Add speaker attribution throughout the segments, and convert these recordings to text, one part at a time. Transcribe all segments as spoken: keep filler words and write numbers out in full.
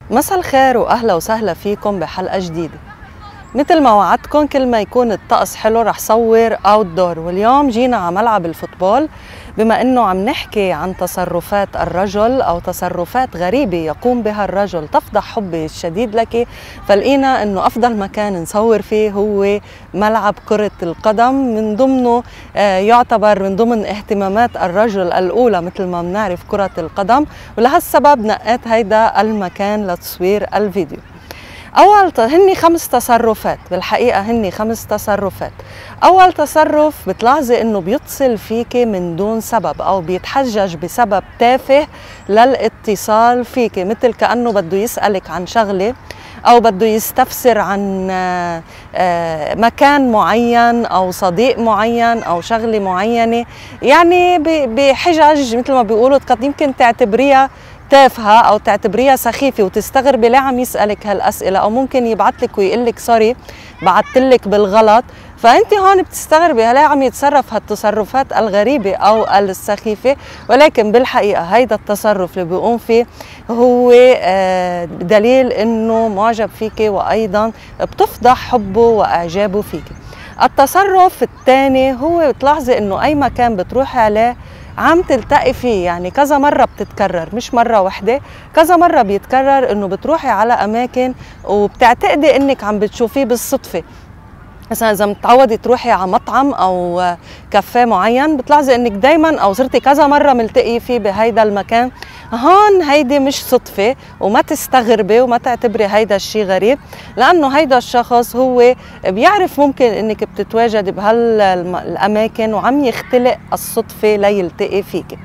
Speaker 1: مساء الخير واهلا وسهلا فيكم بحلقه جديده. مثل ما وعدتكم كل ما يكون الطقس حلو رح صور اوت دور، واليوم جينا على ملعب الفوتبول بما انه عم نحكي عن تصرفات الرجل او تصرفات غريبه يقوم بها الرجل تفضح حبي الشديد لك، فلقينا انه افضل مكان نصور فيه هو ملعب كره القدم، من ضمنه يعتبر من ضمن اهتمامات الرجل الاولى مثل ما بنعرف كره القدم، ولهالسبب نقيت هيدا المكان لتصوير الفيديو. أول هني خمس تصرفات، بالحقيقة هني خمس تصرفات. أول تصرف بتلاحظي إنه بيتصل فيكي من دون سبب أو بيتحجج بسبب تافه للاتصال فيكي، مثل كأنه بده يسألك عن شغلة أو بده يستفسر عن مكان معين أو صديق معين أو شغلة معينة، يعني بحجج مثل ما بيقولوا قد يمكن تعتبريها تافهة أو تعتبريها سخيفة وتستغربي ليه عم يسألك هالأسئلة، أو ممكن يبعتلك ويقلك سوري بعتلك بالغلط، فأنت هون بتستغربي ليه عم يتصرف هالتصرفات الغريبة أو السخيفة. ولكن بالحقيقة هيدا التصرف اللي بيقوم فيه هو دليل إنه معجب فيكي وأيضا بتفضح حبه وإعجابه فيكي. التصرف الثاني هو بتلاحظي إنه أي مكان بتروحي عليه عم تلتقي فيه، يعني كذا مرة بتتكرر، مش مرة واحدة، كذا مرة بيتكرر انه بتروحي على اماكن وبتعتقدي انك عم بتشوفيه بالصدفة. مثلا اذا متعودة تروحي على مطعم او كافيه معين بتلاحظي انك دايما او صرتي كذا مرة ملتقي فيه بهيدا المكان، هون هيدي مش صدفة وما تستغربي وما تعتبري هيدا الشيء غريب، لأنه هيدا الشخص هو بيعرف ممكن إنك بتتواجدي بهالأماكن وعم يختلق الصدفة ليلتقي فيك.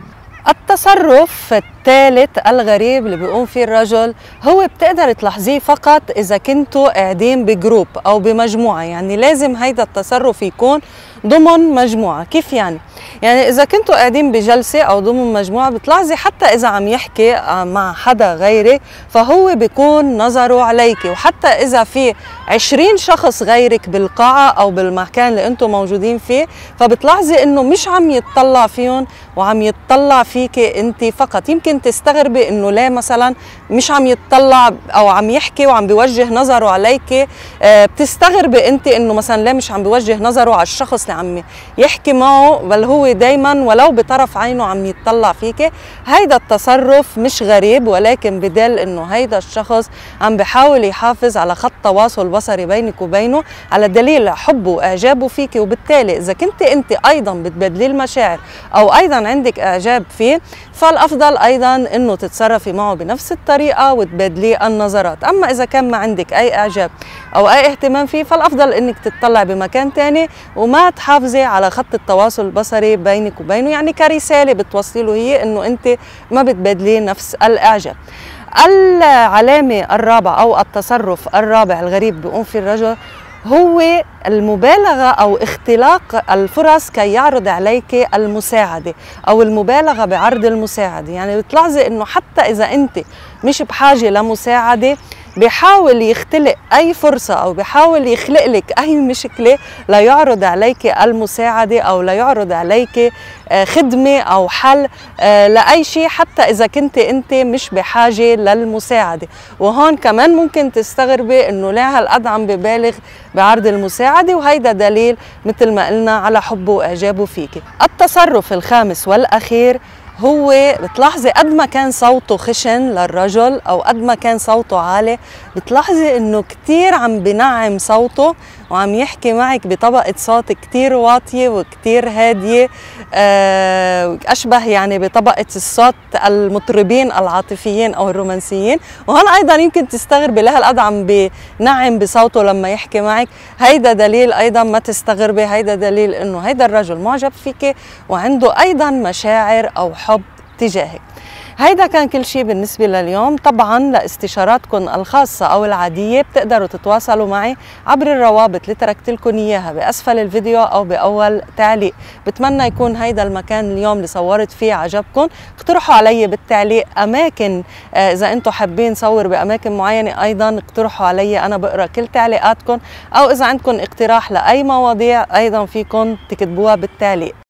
Speaker 1: التصرف الثالث الغريب اللي بيقوم فيه الرجل هو بتقدر تلاحظيه فقط إذا كنتوا قاعدين بجروب أو بمجموعة، يعني لازم هيدا التصرف يكون ضمن مجموعة. كيف يعني؟ يعني إذا كنتوا قاعدين بجلسة أو ضمن مجموعة بتلاحظي حتى إذا عم يحكي مع حدا غيري فهو بيكون نظره عليك، وحتى إذا في عشرين شخص غيرك بالقاعة أو بالمكان اللي أنتم موجودين فيه فبتلاحظي إنه مش عم يتطلع فيهم وعم يتطلع فيك أنت فقط. يمكن تستغربي إنه ليه مثلا مش عم يتطلع أو عم يحكي وعم بيوجه نظره عليك، بتستغربي أنت إنه مثلا ليه مش عم بيوجه نظره على الشخص اللي عم يحكي معه، بل هو دايما ولو بطرف عينه عم يتطلع فيك. هيدا التصرف مش غريب، ولكن بدل انه هيدا الشخص عم بحاول يحافظ على خط تواصل بصري بينك وبينه على دليل حبه واعجابه فيك، وبالتالي اذا كنت انت ايضا بتبادلي المشاعر او ايضا عندك اعجاب فيه فالافضل ايضا انه تتصرفي معه بنفس الطريقه وتبادلي النظرات. اما اذا كان ما عندك اي اعجاب او اي اهتمام فيه فالافضل انك تطلع بمكان ثاني وما تحافظي على خط التواصل البصري بينك وبينه، يعني كرساله بتوصلي له هي انه انت ما بتبادلي نفس الاعجاب. العلامه الرابعه او التصرف الرابع الغريب بيقوم فيه الرجل هو المبالغة أو اختلاق الفرص كي يعرض عليك المساعدة أو المبالغة بعرض المساعدة. يعني بتلاحظي إنه حتى إذا أنت مش بحاجة لمساعدة بيحاول يختلق أي فرصة أو بيحاول يخلق لك أي مشكلة ليعرض عليك المساعدة أو ليعرض عليك خدمة أو حل لأي شيء، حتى إذا كنت أنت مش بحاجة للمساعدة. وهون كمان ممكن تستغربي إنه ليه هالقد عم ببالغ بعرض المساعدة، وهيدا دليل مثل ما قلنا على حبه وإعجابه فيك. التصرف الخامس والأخير هو بتلاحظي قد ما كان صوته خشن للرجل أو قد ما كان صوته عالي بتلاحظي إنه كتير عم بنعم صوته وعم يحكي معك بطبقة صوت كتير واطية وكتير هادية، أشبه يعني بطبقة الصوت المطربين العاطفيين أو الرومانسيين. وهون أيضا يمكن تستغربي ليه هالقد عم بنعم بصوته لما يحكي معك. هيدا دليل أيضا ما تستغربي، هيدا دليل إنه هيدا الرجل معجب فيك وعنده أيضا مشاعر أو حب تجاهك. هيدا كان كل شيء بالنسبة لليوم. طبعا لاستشاراتكم الخاصة أو العادية بتقدروا تتواصلوا معي عبر الروابط اللي تركت لكم إياها بأسفل الفيديو أو بأول تعليق. بتمنى يكون هيدا المكان اليوم اللي صورت فيه عجبكم. اقترحوا علي بالتعليق أماكن، إذا أنتم حابين صور بأماكن معينة أيضا اقترحوا علي، أنا بقرأ كل تعليقاتكم، أو إذا عندكم اقتراح لأي مواضيع أيضا فيكم تكتبوها بالتعليق.